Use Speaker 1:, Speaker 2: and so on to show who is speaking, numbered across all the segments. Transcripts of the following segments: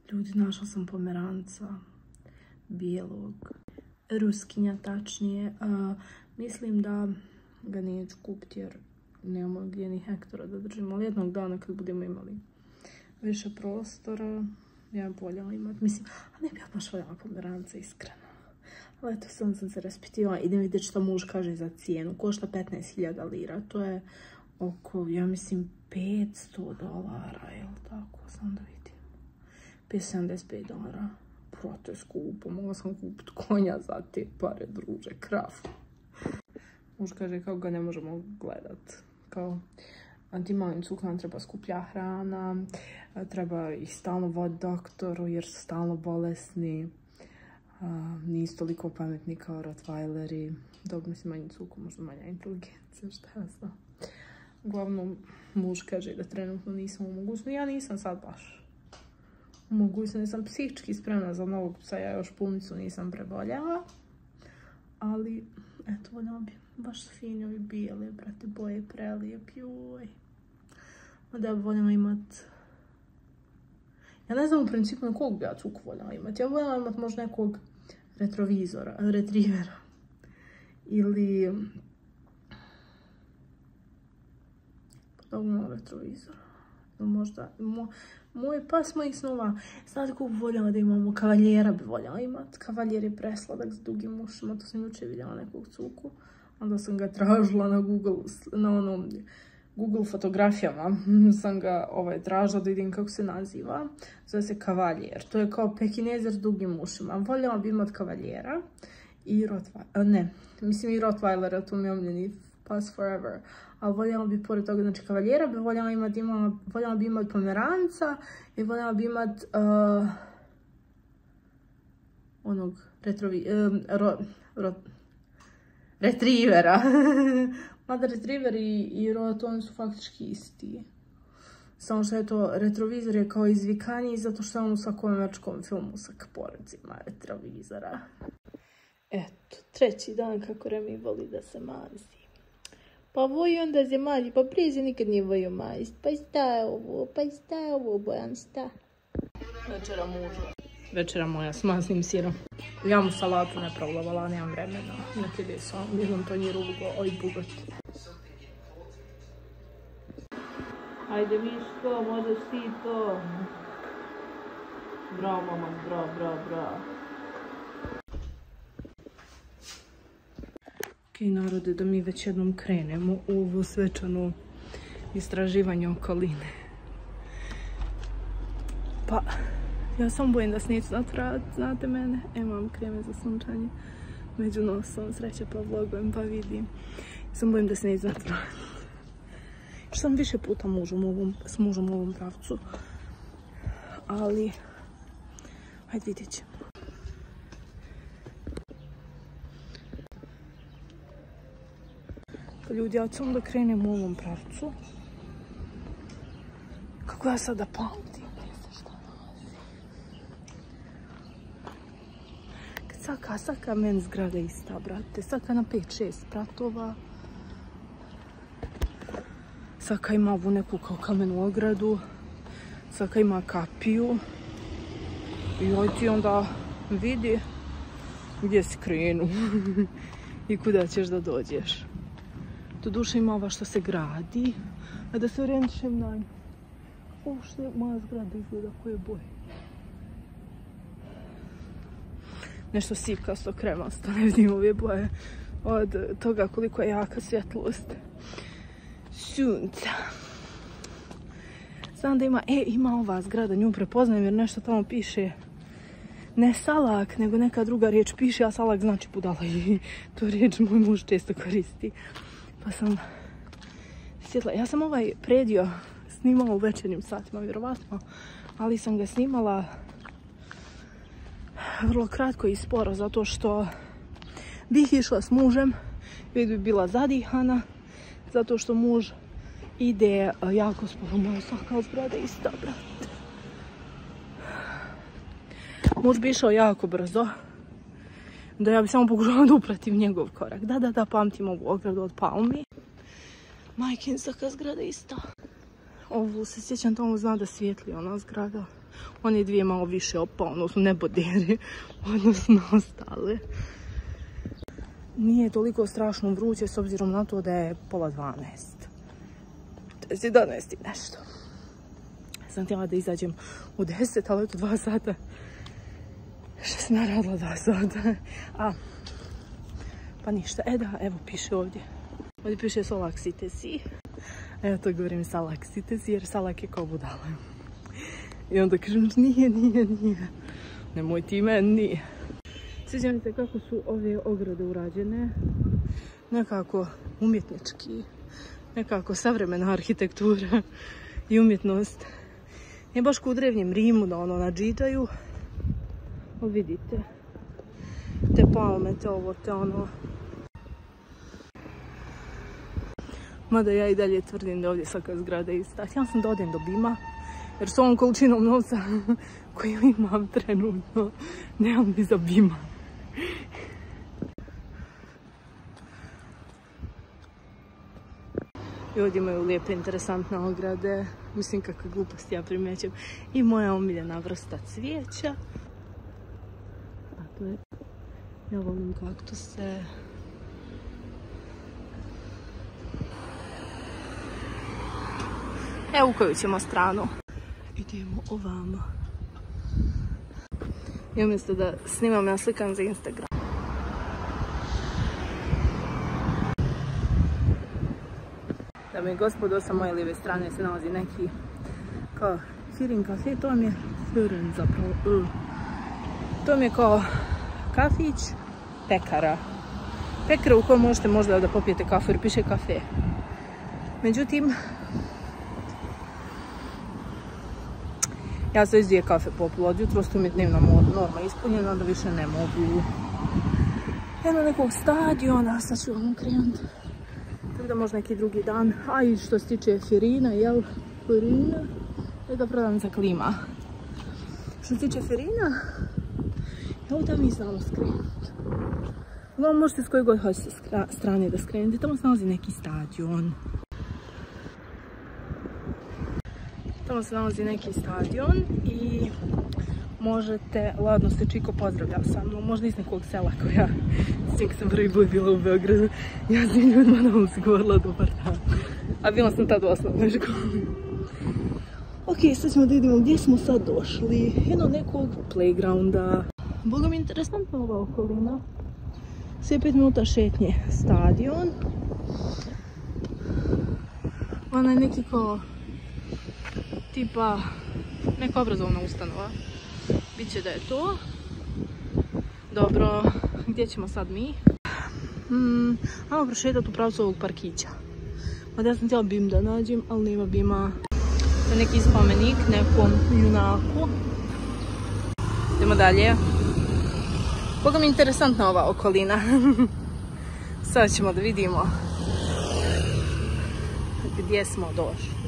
Speaker 1: Ljudi, našla sam pomeranca. Bijelog. Ruskinja, tačnije. Mislim da ga neću kupiti jer nemamo gdje ni hektara da držimo. Ali jednog dana kad budemo imali više prostora, ja bi voljela imati. Mislim, a ne bi ja baš voljela pomeranca, iskreno. Ali eto, sam se raspitivala. Idem vidjeti što muž kaže za cijenu. Košta 15.000 lira. To je oko, ja mislim, $500, jel tako? Sam da vidim. $575. To je skupo. Mogla sam kupiti konja za te pare, druže, krav. Muž kaže kako ga ne možemo gledat. Kao, antimalnim cukama treba skuplja hrana, treba ih stalno voditi doktoru jer su stalno bolesni. Nisu toliko pametni kao Rottweileri. Dobro, mislim, manji cuku, možda manja inteligencija, šta ja znam. Uglavnom, muž kaže da trenutno nisam u mogućnosti. Ja nisam sad baš u mogućnosti. Nisam psihički spremna za novog psa. Ja još punicu nisam preboljela. Ali, eto, voljela bi. Baš su fini ovi bijeli, brate, boje prelijepi, joj. Da bi voljela imat... Ja ne znam u principu na kog bi ja cuku voljela imati. Ja voljela imat možda nekog retrivera. Ili... podobno retrovizora. Ili možda... Moj pas mojih snova. Znate kogu bi voljela da imamo? Kavaljera bi voljela imat. Kavaljer je presladak s dugim ušima. To sam jučer vidjela nekog cuku. Onda sam ga tražila na Google fotografijama. Sam ga tražila da vidim kako se naziva. Zove se kavaljer. To je kao pekinezer s dugim ušima. Voljela bi imat kavaljera. I Rottweilera, to mi je omiljeni pas forever. Ali voljela bi pored toga, znači kavaljera bi voljela bi imat pomeranca i voljela bi imat retrivera. Mada retriver i rot, oni su faktički isti. Samo što je to, retrovizor je kao izvikaniji zato što je on u svakom američkom filmu sa porecima retrovizora. Eto, treći dan kako Remi voli da se mazi. Pa voj onda se mazi, pa prije se nikad nije vojio mazit. Pa šta je ovo, Bojan, šta? Večera muža. Večera moja s masnim sirom. Ja mu salatu ne problavala, nemam vremena. Nek ide sam, jednom tanjiru bugati. Ajde Miško, možeš ti to. Bravo mama, bravo. Ok, narode, da mi već jednom krenemo u ovo svečano istraživanje okoline. Pa, ja sam bojim da se neću znat, znate mene. Imam kreme za sunčanje među nosom, sreće pa vlogujem pa vidim. Sam bojim da se neću znat. Što sam više puta s mužom u ovom pravcu. Ali, hajde vidjet ćemo. Pa ljudi, ja ću da krenem u ovom pravcu. Kako ja sada pamtim, ne znam šta nalazi. Svaka meni zgrada ista, brate. Svaka na 5-6 spratova. Svaka ima ovu neku kao kamenu ogradu. Svaka ima kapiju. I oj ti onda vidi gdje si krenu i kuda ćeš da dođeš. Doduše ima ova što se gradi. A da se orijentišem na nju. Ovo što je moja zgrada izgleda koje boje. Nešto sivkasto, kremasto, ne vidim ove boje. Od toga koliko je jaka svjetlost sunca. Znam da ima ova zgrada, nju prepoznajem jer nešto tamo piše. Ne salak, nego neka druga riječ piše, a salak znači budala i tu riječ moj muž često koristi. Pa sam sjetila, ja sam ovaj predio snimala u večernjim satima, vjerovatno, ali sam ga snimala vrlo kratko i sporo, zato što bih išla s mužem, već bi bila zadihana, zato što muž ide jako sporo, moja svaka zgrada ista, brate. Muž bi išao jako brzo, da ja bi samo pokušala da upratim njegov korak. Da, pamtim ovu ogradu od palmi. Majkin, svaka zgrada ista. Ovu se sjećam, tamo zna da svijetli ona zgrada. One dvije malo više opa, odnosno ne boderi, odnosno ostale. Nije toliko strašno vruće s obzirom na to da je pola 12. To je 11 i nešto. Sam htjela da izađem u 10, ali eto 2 sata. Što sam naradila 2 sata? Pa ništa. Da, evo piše ovdje. Ovdje piše salaksite si. A ja to govorim salaksite si jer salak je kao budala. I onda kažem nije. Nemoj ti meni. Sviđa mi se kako su ove ograde urađene. Nekako umjetnički. Nekako savremena arhitektura i umjetnost. Nije baš kao u drevnjem Rimu da ono nadžitaju. Ali vidite. Te palme, te ovo, te ono. Mada ja i dalje tvrdim da ovdje svaka zgrada je ista. Htjela sam da odem do Bima. Jer s ovom količinom novca koju imam trenutno, nemam ni za Bima. I ovdje imaju lijepe, interesantne ograde. Mislim kakve gluposti ja primjećam. I moja omiljena vrsta cvijeća. A to je... Ja volim kaktuse. Evo u koju ćemo stranu. Idemo ovamo. I umjesto da snimam, ja slikam za Instagram. Dame i gospodo, sa moje lijeve strane se nalazi neki kao Firin kafe. To mi je Firin zapravo. To mi je kao kafić pekara. Pekara u kojoj možete možda da popijete kafu jer piše kafe. Međutim, ja sam već 2 kafe popila od jutro, tu mi je dnevna norma ispunjena, da više ne mogu. Jedno nekog stadiona, sad ću vam krenuti. Tako da možda neki drugi dan. A i što se tiče Firina, jel? Firina je da prodavnica klima. Što se tiče Firina, evo da mi znamo skrenuti. Uglavnom možete s koje god hoćete strane da skrenete, tamo se nalazi neki stadion. Tamo se nalazi neki stadion i možete, ladno se Čiko pozdravlja sa mnom, možda iz nekog sela koja, s tim kad sam prvi put bila u Beogradu, ja sam ljudima na ulici govorila dobar dan. A bila sam tad u osnovnoj školi. Ok, sad ćemo da vidimo gdje smo sad došli. Jedno nekog playgrounda. Boga mi je interesantna ova okolina. Sve 5 minuta šetnje stadion. Ona je neki kao tipa neka obrazovna ustanova. Biće da je to. Dobro, gdje ćemo sad mi? Ajmo prošetati u pravcu ovog parkića. Ja sam htjela Bim da nađem, ali nema Bima. To je neki spomenik nekom junaku. Idemo dalje. Boga mi je interesantna ova okolina. Sad ćemo da vidimo gdje smo došli.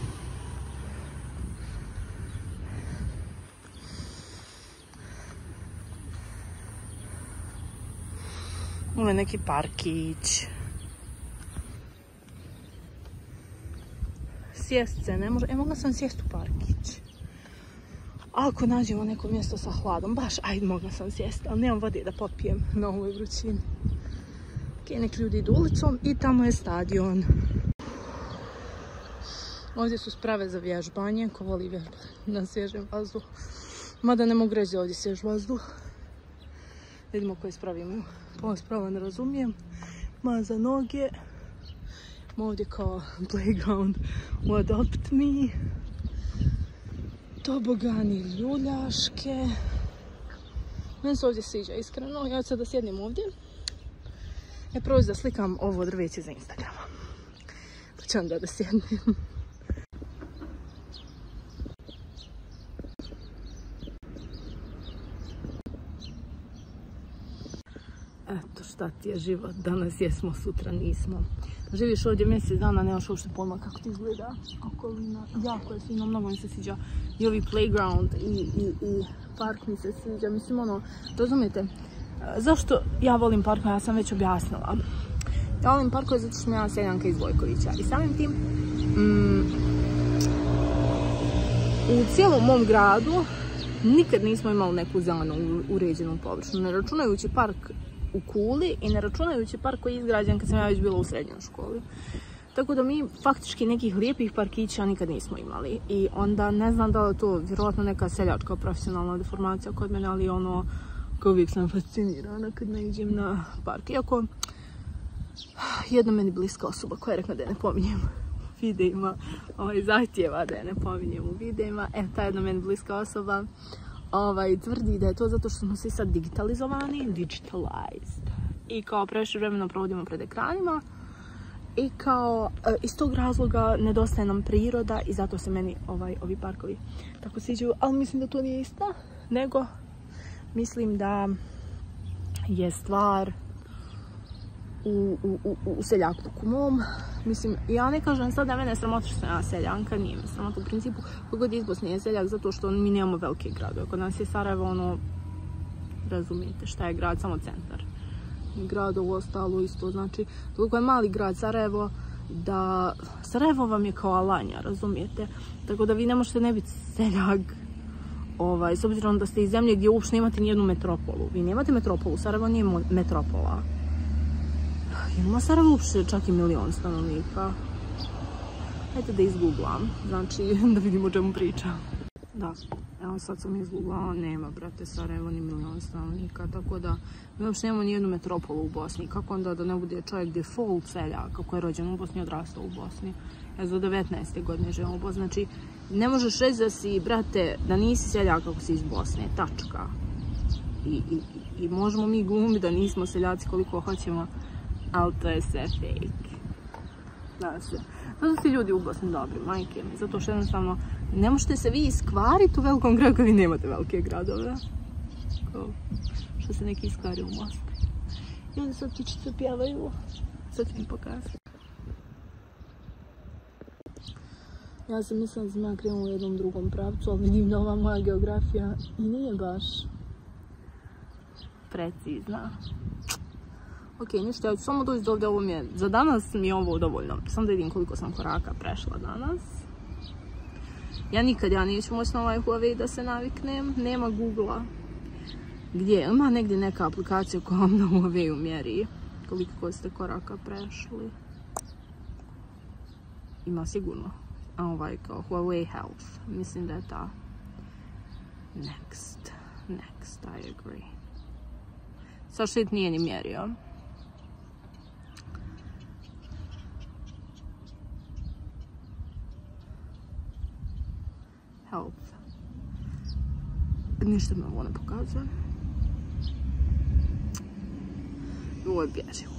Speaker 1: Ovo je neki parkić. Sjest se ne može. Mogla sam sjest u parkić. Ako nađemo neko mjesto sa hladom, baš ajde mogla sam sjest, ali nemam vode da popijem na ovoj vrućini. Ok, neki ljudi idu ulicom i tamo je stadion. Ovdje su sprave za vježbanje, ko voli vježbati na svježem vazduhu. Mada ne mogu reći da ovdje svjež vazduh. Vidimo koje sprave imaju. Ovo sprava ne razumijem. Ma za noge. Ovdje kao playground u Adopt Me. Tobogani ljuljaške. Meni se ovdje sviđa iskreno. Ja ću sad da sjednem ovdje. Prvo da slikam ovo drveće za Instagrama. Pa ću onda da sjednem. Eto šta ti je život, danas jesmo, sutra nismo. Živiš ovdje mjesec dana, nemaš uopšte pojma kako ti izgleda okolina. Jako je fino, mnogo mi se sviđa i ovi playground i park mi se sviđa. Mislim ono, razumijete, zašto ja volim parkove, ja sam već objasnila. Ja volim parkove zato što sam ja seljanka iz Vojkovića i samim tim u cijelom mom gradu nikad nismo imali neku zelenu uređenu površinu, ne računajući park u Kuli i ne računajući park koji je izgrađen kad sam ja već bila u srednjoj školi. Tako da mi faktički nekih lijepih parkića nikad nismo imali. I onda ne znam da li je to vjerojatno neka seljačka profesionalna deformacija kod mene, ali ono, kao uvijek sam fascinirana kad naiđem na park. Iako, jedna meni bliska osoba koja je rekla da je ne pominjem u videima, zahtjeva da je ne pominjem u videima, ta jedna meni bliska osoba tvrdi da je to zato što smo svi sad digitalized. I kao previše vremena provodimo pred ekranima. I kao iz tog razloga nedostaje nam priroda i zato se meni ovi parkovi tako sviđaju. Ali mislim da to nije istina, nego mislim da je stvar u seljakluku mom. Mislim, ja ne kažem sad da mene sramota što sam ja seljanka, nije me sramota u principu. Kogod iz Bosne je seljak zato što mi nemamo velike gradove. Kod nas je Sarajevo ono, razumijete šta je grad, samo centar. Grad ovo ostalo isto, znači toliko je mali grad Sarajevo da Sarajevo vam je kao Alanja, razumijete? Tako da vi ne možete ne biti seljak s obzirom da ste iz zemlje gdje uopšte nemate nijednu metropolu. Vi nemate metropolu, Sarajevo nije metropola. Ima Sarajevo uopšte čak i 1 milion stanovnika. Hajde da izgooglam, znači da vidimo o čemu pričam. Da, evo sad sam izgooglala, nema brate Sarajevo ni 1 milion stanovnika, tako da mi uopšte nemamo nijednu metropolu u Bosni. Kako onda da ne bude čovjek default seljak, kako je rođen u Bosni i odrastao u Bosni. Ja za 19. godine živim u Bosni, znači ne možeš reći da si, brate, da nisi seljak ako si iz Bosne, tačka. I možemo mi glumiti da nismo seljaci koliko hoćemo, ali to je sve fake. Da se. Zato su ljudi u Bosni dobri, majke mi, zato što jednostavno ne možete se vi iskvariti u velikom gradu kad vi nemate velike gradove. Kao što se neki iskvari u Moskvi. I onda sad ptičice pjevaju. Sad ću mi pokazati. Ja sam mislila da sam ja krenula u jednom drugom pravcu, ali vidim da ova moja geografija i nije baš precizna. Ok, ništa, ja ću samo doći do ovdje, ovo mi je, za danas mi je ovo dovoljno. Samo da vidim koliko sam koraka prešla danas. Ja neću moći na ovaj Huawei da se naviknem, nema Google-a. Gdje? Ima negdje neka aplikacija koja vam na Huawei-u mjeri koliko ste koraka prešli. Ima sigurno. A ovaj kao Huawei Health, mislim da je ta. Next, I agree. Sad shit nije ni mjerio. Health. Ništa me ovo ne pokazuje. Ovo je bježivo.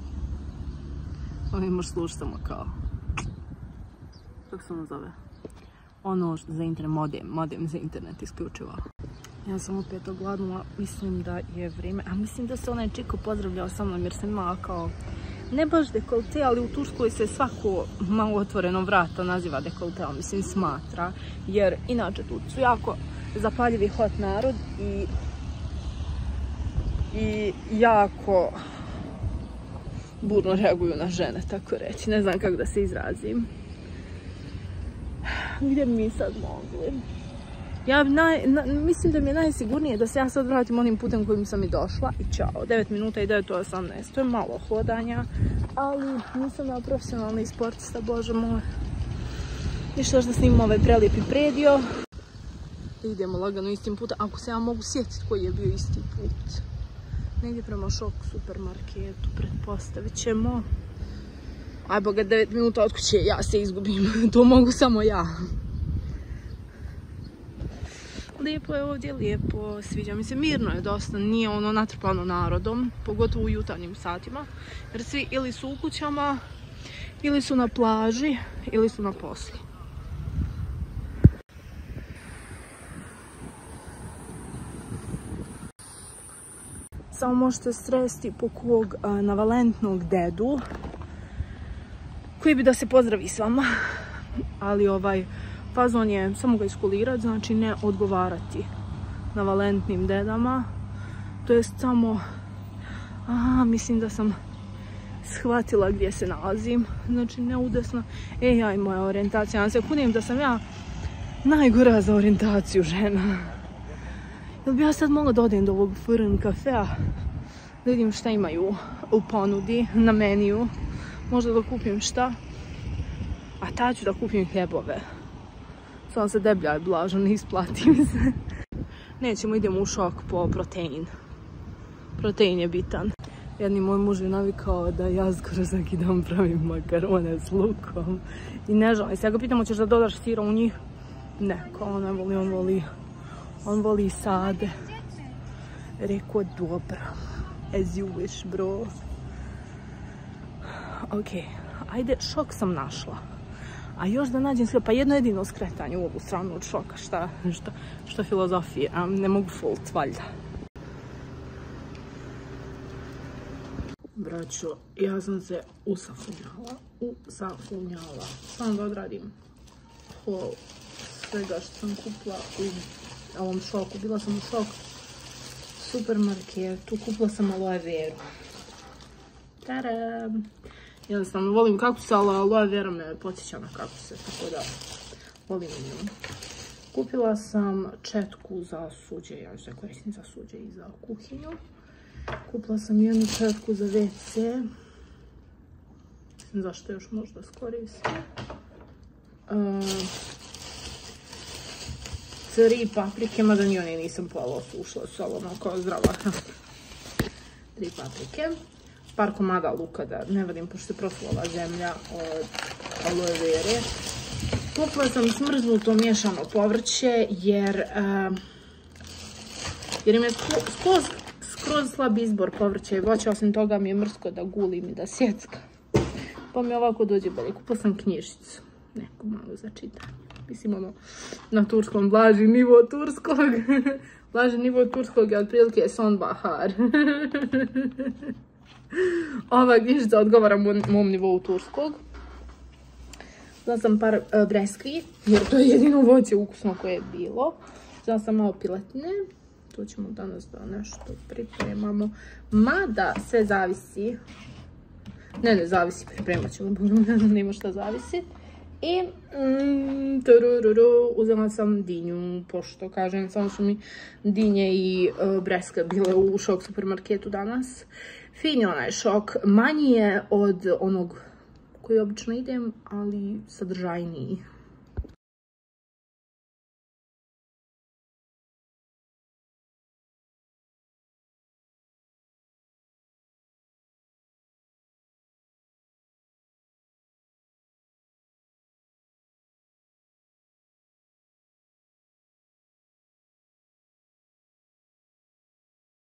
Speaker 1: Ovo imaš slušati samo kao... Kako se ono zove? Ono za internet, modem za internet isključivo. Ja sam opet ogladnula, mislim da je vrijeme, a mislim da se onaj čiko pozdravljao sa mnom jer sam imala kao, ne baš dekolte, ali u Turskoj se svako malo otvoreno vrata naziva dekolteom, mislim smatra, jer inače tu su jako zapaljivi hot narod i jako burno reaguju na žene, tako reći, ne znam kako da se izrazim. Gdje bi mi sad mogli? Ja mislim da mi je najsigurnije da se ja sad vratim onim putem kojim sam i došla i čao. 9 minuta i 9:18. To je malo hodanja, ali nisam ja profesionalni sportista, bože moj. Ništa da snimam ovaj prelijepi predio. Idemo lagano istim putem, ako se ja mogu sjetiti koji je bio isti put. Negdje prema Šok supermarketu, pretpostavit ćemo. Aj boga, 9 minuta od kuće, ja se izgubim. To mogu samo ja. Lijepo je ovdje, lijepo, sviđa mi se, mirno je dosta, nije ono natrpano narodom, pogotovo u jutarnjim satima, jer svi ili su u kućama, ili su na plaži, ili su na poslu. Samo možete sresti po kog navalentnog dedu, koji bi da se pozdravi s vama, ali fazon je samo ga iskulirati, znači ne odgovarati navalentnim dedama. To jest samo, mislim da sam shvatila gdje se nalazim, znači ne udesno. Aj moja orijentacija, ja se kudim da sam ja Najgora za orijentaciju žena. Jel bi ja sad mogla da odem do ovog Furn kafea? Da vidim šta imaju u ponudi na meniju. Možda da kupim šta. A ta ću da kupim hljebove. Sam se debljaj blažo, ne isplati mi se. Nećemo, idemo u šok po protein. Protein je bitan. Jedni moj muž je navikao da ja skoro svaki dan pravim makarone s lukom. I ne žalim se. Ja ga pitam, hoćeš da dodaš sira u njih? Ne, kao ne voli, on voli sade. Rekao, dobro. As you wish, bro. Ok, ajde, šok sam našla. A još da nađem sve, pa jedno jedino skretanje u ovu stranu od šoka. Šta filozofije, a ne mogu fult, valjda. Braćo, ja sam se usafunjala. Samo da odradim haul svega što sam kupila u ovom šoku. Bila sam u šok supermarketu, kupila sam aloe veru. Tadam! Jednostavno volim kaktus, ali aloe vera me podsjeća na kakuse, tako da volim nju. Kupila sam četku za suđe, ja ću se koristim za suđe i za kuhinju. Kupila sam jednu četku za WC. Zašto još možda skoristim. 3 paprike, mada ni one nisam pola osušla, su ovo ono kao zdrava. 3 paprike. Par komada luka da ne vadim, pošto je proslala zemlja od aloe vere. Kupila sam smrznuto miješano povrće, jer im je skroz slab izbor povrća i voća, osim toga mi je mrsko da gulim i da sjeckam. Pa mi ovako dođe bolje. Kupila sam knjižicu, neku malo za čitanje. Mislim ono, na turskom, blaži nivo turskog. Blaži nivo turskog je otprilike sonbahar. Ova knjižica odgovara mom nivou turskog. Uzela sam par breskvi, jer to je jedino voće ukusno koje je bilo. Uzela sam malo piletine. Tu ćemo danas da nešto pripremamo. Mada sve zavisi. Ne zavisi, pripremat ćemo. Nema šta zavisi. I uzela sam dinju, pošto kažem, samo su mi dinje i breskve bile u šok supermarketu danas. Fin je onaj šok, manji je od onog koji obično idem, ali sadržajniji.